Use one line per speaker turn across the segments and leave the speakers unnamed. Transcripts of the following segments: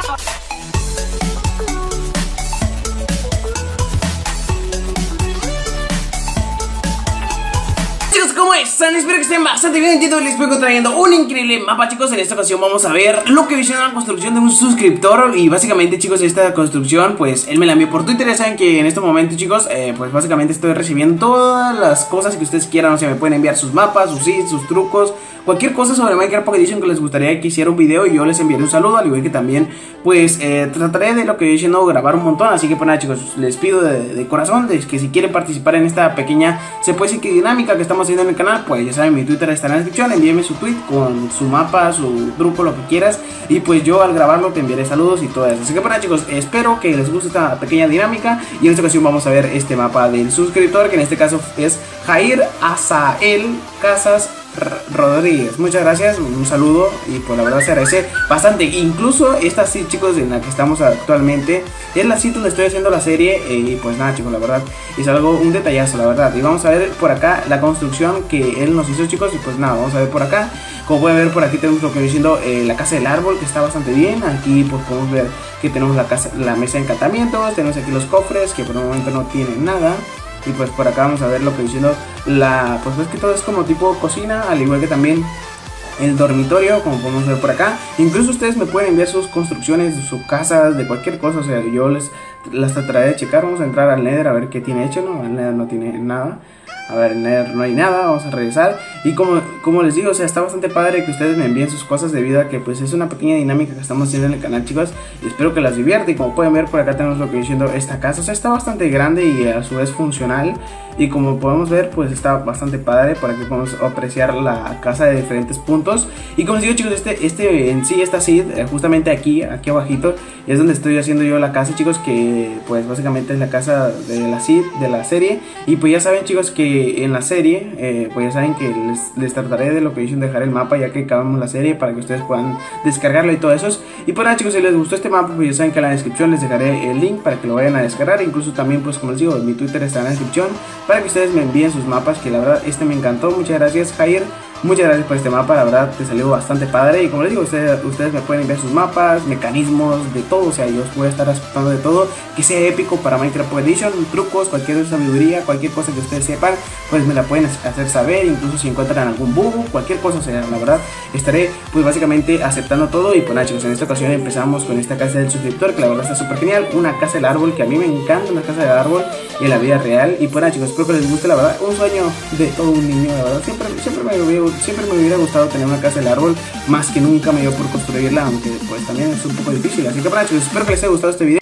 Chicos, ¿cómo están? Espero que estén bastante bien. Les vengo trayendo un increíble mapa, chicos. En esta ocasión vamos a ver lo que visiona la construcción de un suscriptor. Y básicamente, chicos, esta construcción, pues él me la envió por Twitter. Ya saben que en este momento, chicos, pues básicamente estoy recibiendo todas las cosas que ustedes quieran. O sea, me pueden enviar sus mapas, sus seeds, sus trucos, cualquier cosa sobre Minecraft Pocket Edition que les gustaría que hiciera un video, y yo les enviaré un saludo. Al igual que también, pues, trataré de lo que yo no grabar un montón. Así que pues nada, chicos, les pido de corazón que si quieren participar en esta pequeña, se puede decir que dinámica que estamos haciendo en el canal, pues ya saben, mi Twitter está en la descripción. Envíenme su tweet con su mapa, su truco, lo que quieras, y pues yo al grabarlo te enviaré saludos y todo eso. Así que pues nada, chicos, espero que les guste esta pequeña dinámica. Y en esta ocasión vamos a ver este mapa del suscriptor, que en este caso es Jair Azael Casas Rodríguez. Muchas gracias, un saludo, y pues la verdad se agradece bastante. Incluso esta seed, chicos, en la que estamos actualmente es la seed donde estoy haciendo la serie. Y pues nada, chicos, la verdad es algo, un detallazo, la verdad. Y vamos a ver por acá la construcción que él nos hizo, chicos. Y pues nada, vamos a ver por acá. Como pueden ver, por aquí tenemos lo que viene siendo la casa del árbol, que está bastante bien. Aquí pues podemos ver que tenemos la mesa de encantamientos. Tenemos aquí los cofres, que por el momento no tienen nada. Y pues por acá vamos a ver lo que diciendo pues ves que todo es como tipo cocina, al igual que también el dormitorio, como podemos ver por acá. Incluso ustedes me pueden enviar sus construcciones, sus casas, de cualquier cosa. O sea, yo las trataré de checar. Vamos a entrar al Nether a ver qué tiene hecho. No, el Nether no tiene nada. A ver, en Nether no hay nada, vamos a regresar. Y como les digo, o sea, está bastante padre que ustedes me envíen sus cosas, debido a que pues es una pequeña dinámica que estamos haciendo en el canal, chicos. Y espero que las divierta. Y como pueden ver, por acá tenemos lo que viene siendo esta casa. O sea, está bastante grande y a su vez funcional. Y como podemos ver, pues está bastante padre. Por aquí podemos apreciar la casa de diferentes puntos. Y como les digo, chicos, en sí, esta seed, justamente aquí abajito, es donde estoy haciendo yo la casa, chicos. Que pues básicamente es la casa de la seed, de la serie. Y pues ya saben, chicos, que en la serie, pues ya saben que les trataré de lo que dicen, dejar el mapa ya que acabamos la serie, para que ustedes puedan descargarlo y todo eso. Y pues nada, chicos, si les gustó este mapa, pues ya saben que en la descripción les dejaré el link para que lo vayan a descargar. Incluso también, pues como les digo, mi Twitter está en la descripción para que ustedes me envíen sus mapas, que la verdad me encantó. Muchas gracias, Jair. Muchas gracias por este mapa, la verdad te salió bastante padre. Y como les digo, ustedes me pueden enviar sus mapas, mecanismos, de todo. O sea, yo os voy a estar aceptando de todo que sea épico para Minecraft Pocket Edition. Trucos, cualquier sabiduría, cualquier cosa que ustedes sepan, pues me la pueden hacer saber. Incluso si encuentran algún bug, cualquier cosa. O sea, la verdad estaré pues básicamente aceptando todo. Y pues nada, chicos, en esta ocasión empezamos con esta casa del suscriptor, que la verdad está súper genial. Una casa del árbol, que a mí me encanta una casa del árbol en la vida real. Y pues nada, chicos, espero que les guste, la verdad. Un sueño de todo un niño, la verdad. Siempre me hubiera gustado tener una casa del árbol. Más que nunca me dio por construirla, aunque pues también es un poco difícil. Así que para chicos, espero que les haya gustado este video.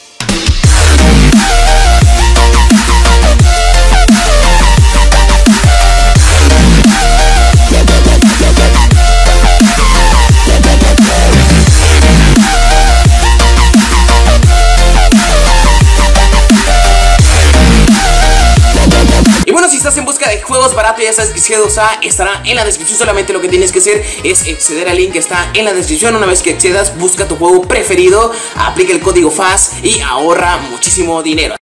Si estás en busca de juegos baratos, ya sabes que C2A estará en la descripción. Solamente lo que tienes que hacer es acceder al link que está en la descripción. Una vez que accedas, busca tu juego preferido, aplica el código FAS y ahorra muchísimo dinero.